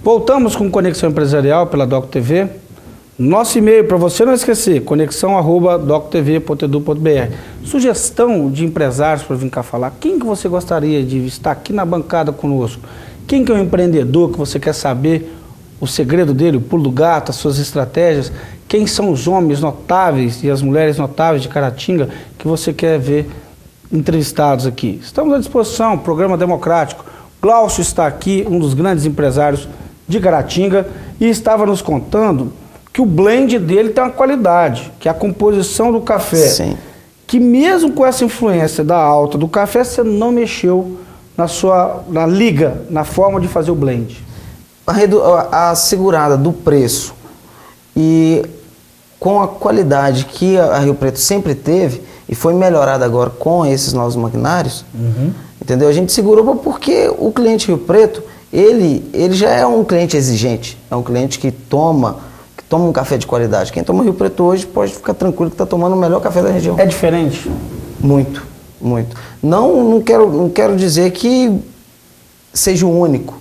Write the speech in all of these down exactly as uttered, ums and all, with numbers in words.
Voltamos com Conexão Empresarial pela Doc T V. Nosso e-mail, para você não esquecer, conexão arroba doc t v ponto edu ponto b r. Sugestão de empresários para vir cá falar. Quem que você gostaria de estar aqui na bancada conosco? Quem que é um empreendedor que você quer saber o segredo dele, o pulo do gato, as suas estratégias? Quem são os homens notáveis e as mulheres notáveis de Caratinga que você quer ver entrevistados aqui? Estamos à disposição, programa democrático. Glaucio está aqui, um dos grandes empresários de Caratinga, e estava nos contando que o blend dele tem uma qualidade, que é a composição do café. Sim. Que mesmo com essa influência da alta do café, você não mexeu na sua na liga, na forma de fazer o blend. A, redu a segurada do preço e com a qualidade que a Rio Preto sempre teve, e foi melhorada agora com esses novos maquinários, uhum. entendeu? A gente segurou porque o cliente Rio Preto, ele, ele já é um cliente exigente, é um cliente que toma... toma um café de qualidade. Quem toma Rio Preto hoje pode ficar tranquilo que está tomando o melhor café da região. É diferente? Muito, muito. Não, não, quero, não quero dizer que seja o único,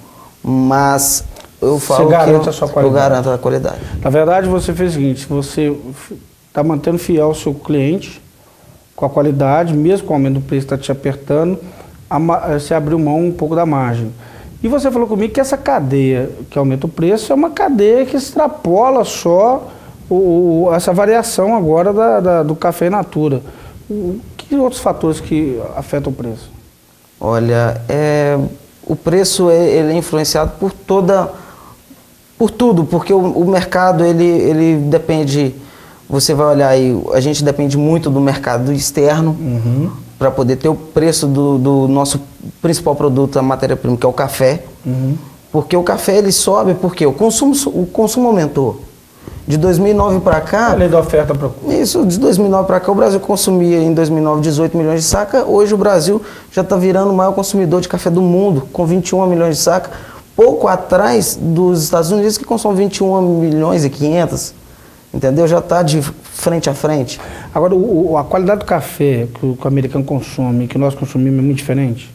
mas eu falo você garante que eu, a sua qualidade. Eu garanto a qualidade. Na verdade, você fez o seguinte, você está mantendo fiel o seu cliente com a qualidade, mesmo com o aumento do preço que está te apertando, a, você abriu mão um pouco da margem. E você falou comigo que essa cadeia que aumenta o preço é uma cadeia que extrapola só o, o, essa variação agora da, da, do café in natura. O, que outros fatores que afetam o preço? Olha, é, o preço é, ele é influenciado por toda, por tudo, porque o, o mercado ele, ele depende, você vai olhar aí, a gente depende muito do mercado externo, uhum. para poder ter o preço do, do nosso principal produto, a matéria-prima, que é o café. Uhum. Porque o café ele sobe, porque o consumo, o consumo aumentou. De dois mil e nove para cá... A lei da oferta procura. Isso, de dois mil e nove para cá, o Brasil consumia em dois mil e nove dezoito milhões de sacas. Hoje o Brasil já está virando o maior consumidor de café do mundo, com vinte e um milhões de sacas. Pouco atrás dos Estados Unidos, que consomem vinte e um milhões e quinhentos. Entendeu? Já está de frente a frente. Agora, o, a qualidade do café que o, que o americano consome e que nós consumimos é muito diferente?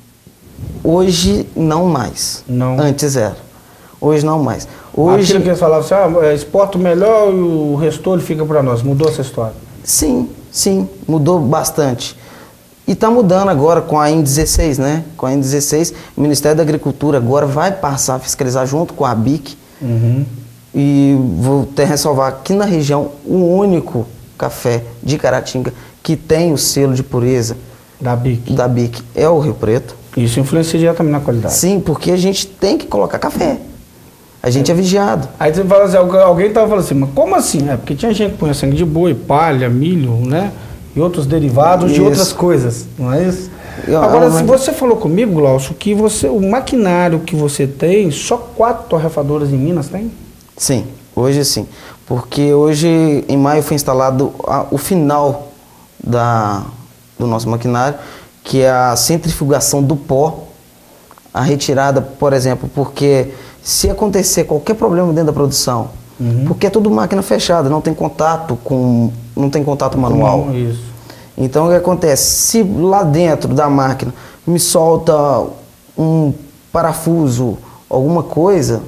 Hoje, não mais. Não. Antes era. Hoje, não mais. Hoje... Aquilo que eles falavam assim, ah, exporta o melhor e o resto fica para nós. Mudou essa história? Sim, sim. Mudou bastante. E está mudando agora com a I N dezesseis, né? Com a I N dezesseis, o Ministério da Agricultura agora vai passar a fiscalizar junto com a B I C. Uhum. E vou até ressalvar aqui na região o único café de Caratinga que tem o selo de pureza da B I C, da B I C é o Rio Preto. Isso influencia diretamente na qualidade. Sim, porque a gente tem que colocar café. A gente é, é vigiado. Aí você fala assim, alguém estava falando assim, mas como assim? É porque tinha gente que punha sangue de boi, palha, milho, né? E outros derivados isso. de outras coisas, não é isso? Eu, Agora, eu, mas... você falou comigo, Glaucio, que você, o maquinário que você tem, só quatro torrefadoras em Minas tem? Sim, hoje sim. Porque hoje, em maio, foi instalado a, o final da, do nosso maquinário, que é a centrifugação do pó, a retirada, por exemplo, porque se acontecer qualquer problema dentro da produção, uhum. porque é tudo máquina fechada, não tem contato com, não tem contato manual. Não, isso. Então o que acontece? Se lá dentro da máquina me solta um parafuso, alguma coisa,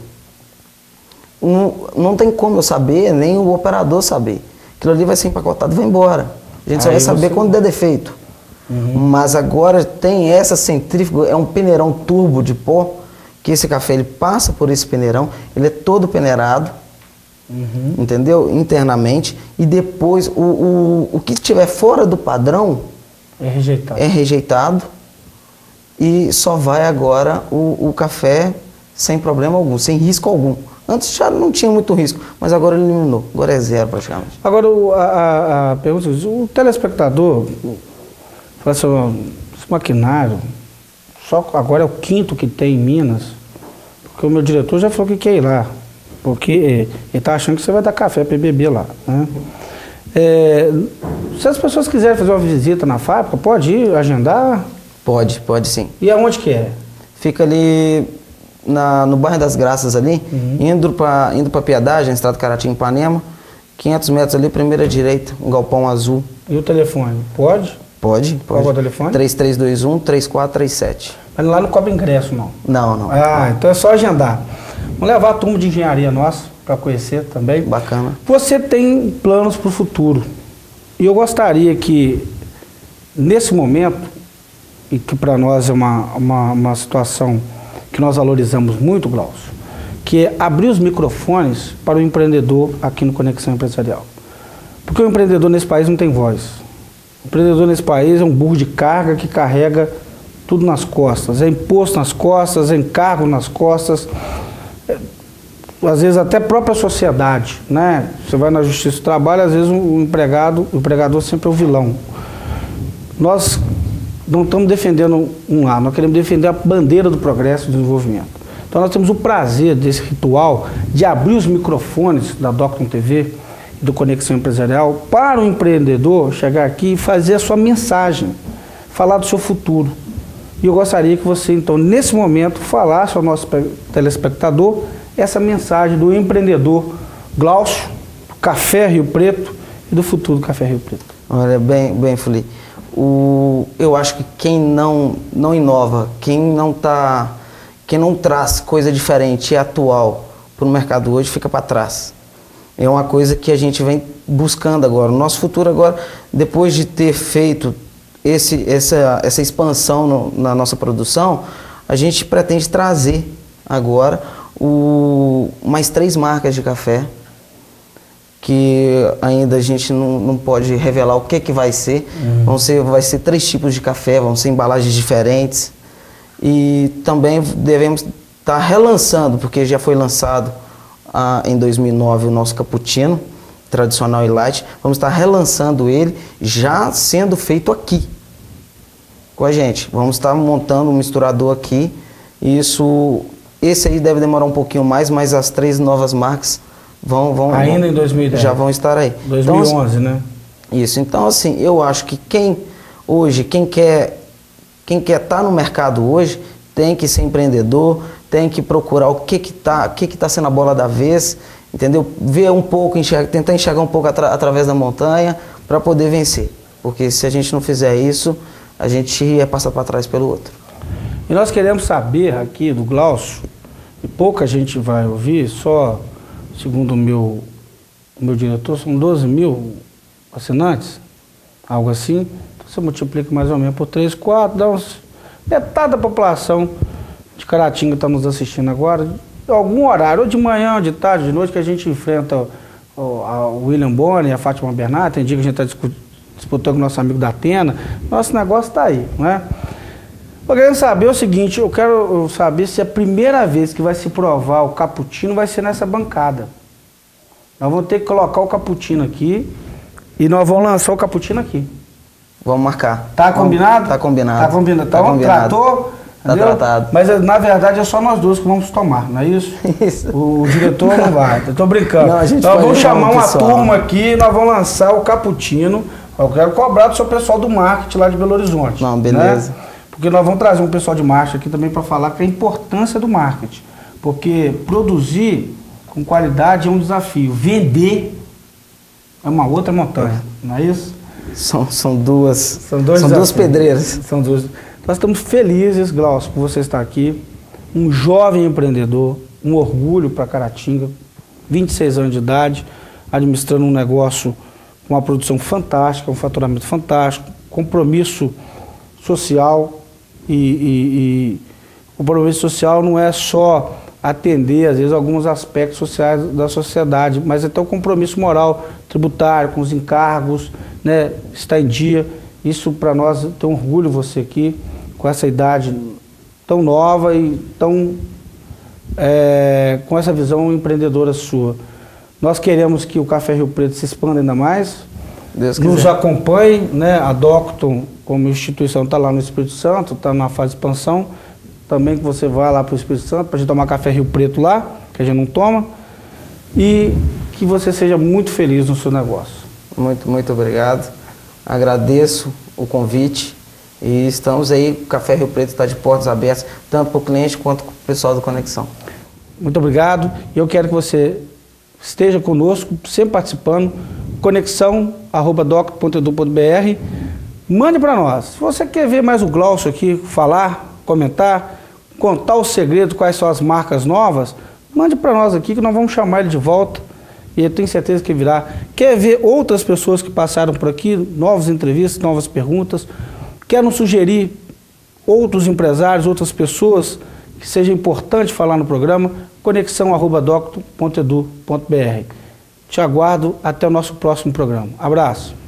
não, não tem como eu saber, nem o operador saber. Aquilo ali vai ser empacotado e vai embora. A gente Aí só vai saber você... quando der defeito. Uhum. Mas agora tem essa centrífuga, é um peneirão turbo de pó, que esse café ele passa por esse peneirão, ele é todo peneirado, uhum. entendeu? Internamente, e depois o, o, o que estiver fora do padrão é rejeitado. é rejeitado e só vai agora o, o café sem problema algum, sem risco algum. Antes já não tinha muito risco, mas agora ele eliminou, agora é zero praticamente. Agora a, a, a pergunta é, o telespectador fala assim, esse maquinário, só agora é o quinto que tem em Minas, porque o meu diretor já falou que quer ir lá, porque ele está achando que você vai dar café para beber lá, né? É, se as pessoas quiserem fazer uma visita na fábrica, pode ir, agendar? Pode, pode sim. E aonde que é? Fica ali na, no bairro das Graças ali, uhum. indo para indo para Piedade, Estrada Caratinga, Ipanema, quinhentos metros ali, primeira direita, um galpão azul. E o telefone, pode? Pode, pode. Qual é o telefone? três três dois um, três quatro três sete. Mas lá não cobra ingresso, não? Não, não. Ah, então é só agendar. Vamos levar a turma de engenharia nossa para conhecer também. Bacana. Você tem planos para o futuro. E eu gostaria que, nesse momento, e que para nós é uma, uma, uma situação que nós valorizamos muito, Glaucio, que é abrir os microfones para o empreendedor aqui no Conexão Empresarial. Porque o empreendedor nesse país não tem voz. O empreendedor nesse país é um burro de carga que carrega tudo nas costas. É imposto nas costas, é encargo nas costas, é, às vezes até a própria sociedade, né? Você vai na Justiça do Trabalho, às vezes o empregado, o empregador sempre é o vilão. Nós não estamos defendendo um lado, nós queremos defender a bandeira do progresso e do desenvolvimento. Então nós temos o prazer desse ritual de abrir os microfones da Docton T V, do Conexão Empresarial, para o empreendedor chegar aqui e fazer a sua mensagem, falar do seu futuro. E eu gostaria que você, então, nesse momento, falasse ao nosso telespectador essa mensagem do empreendedor Glaucio, do Café Rio Preto e do futuro do Café Rio Preto. Olha, bem, bem, Fuli, o, eu acho que quem não, não inova, quem não tá, quem não traz coisa diferente e atual para o mercado hoje, fica para trás. É uma coisa que a gente vem buscando agora. O nosso futuro agora, depois de ter feito esse, essa, essa expansão no, na nossa produção, a gente pretende trazer agora o, mais três marcas de café, que ainda a gente não, não pode revelar o que, que vai ser. Uhum. Vão ser. Vai ser três tipos de café, vão ser embalagens diferentes. E também devemos estar relançando, porque já foi lançado Ah, em dois mil e nove o nosso cappuccino tradicional e light. Vamos estar relançando ele, já sendo feito aqui com a gente. Vamos estar montando um misturador aqui. Isso, esse aí deve demorar um pouquinho mais, mas as três novas marcas vão, vão ainda vão, em dois mil e dez já vão estar aí. dois mil e onze, então, né? Isso. Então, assim, eu acho que quem hoje, quem quer quem quer estar no mercado hoje, tem que ser empreendedor, tem que procurar o que que tá, o que que tá sendo a bola da vez, entendeu? Ver um pouco, enxergar, tentar enxergar um pouco atra, através da montanha para poder vencer. Porque se a gente não fizer isso, a gente ia passar para trás pelo outro. E nós queremos saber aqui do Glaucio, e pouca gente vai ouvir, só, segundo o meu, o meu diretor, são doze mil assinantes, algo assim. Então você multiplica mais ou menos por três, quatro, dá uns metade da população de Caratinga está nos assistindo agora, algum horário, ou de manhã, ou de tarde, de noite, que a gente enfrenta o, o William Bonner e a Fátima Bernardo. Tem dia que a gente está disputando com o nosso amigo da Atena. Nosso negócio está aí, não é? Eu quero saber o seguinte, eu quero saber se a primeira vez que vai se provar o cappuccino vai ser nessa bancada. Nós vamos ter que colocar o cappuccino aqui e nós vamos lançar o cappuccino aqui. Vamos marcar. Tá combinado? Tá combinado. Tá combinado. Tá Então, combinado. tratou, Tá entendeu? tratado. Mas na verdade é só nós dois que vamos tomar, não é isso? Isso. O, o diretor não vai, eu tô brincando. Não, a gente então pode vamos chamar chamar o uma pessoal. turma aqui, nós vamos lançar o cappuccino. Eu quero cobrar do seu pessoal do marketing lá de Belo Horizonte. Não, beleza. Né? Porque nós vamos trazer um pessoal de marketing aqui também para falar que a importância do marketing. Porque produzir com qualidade é um desafio. Vender é uma outra montanha, não é isso? São, são duas, São, dois são duas desafios. pedreiras. São duas. Nós estamos felizes, Glaucio, por você estar aqui. Um jovem empreendedor, um orgulho para Caratinga, vinte e seis anos de idade, administrando um negócio com uma produção fantástica, um faturamento fantástico, compromisso social e, e, e o compromisso social não é só atender, às vezes, alguns aspectos sociais da sociedade, mas até o compromisso moral, tributário, com os encargos, né, está em dia. Isso para nós tem um orgulho você aqui, com essa idade tão nova e tão é, com essa visão empreendedora sua. Nós queremos que o Café Rio Preto se expanda ainda mais, Deus nos quiser. acompanhe, né, a Docton como instituição está lá no Espírito Santo, está na fase de expansão, também que você vá lá para o Espírito Santo para a gente tomar Café Rio Preto lá, que a gente não toma, e que você seja muito feliz no seu negócio. Muito, muito obrigado. Agradeço o convite e estamos aí, o Café Rio Preto está de portas abertas, tanto para o cliente quanto para o pessoal do Conexão. Muito obrigado. E eu quero que você esteja conosco, sempre participando, conexão arroba doc ponto edu ponto br. Mande para nós. Se você quer ver mais o Glaucio aqui falar, comentar, contar o segredo, quais são as marcas novas, mande para nós aqui que nós vamos chamar ele de volta e eu tenho certeza que virá. Quer ver outras pessoas que passaram por aqui, novas entrevistas, novas perguntas? Quer nos sugerir outros empresários, outras pessoas que seja importante falar no programa? conexão arroba docto ponto edu ponto br. Te aguardo até o nosso próximo programa. Abraço.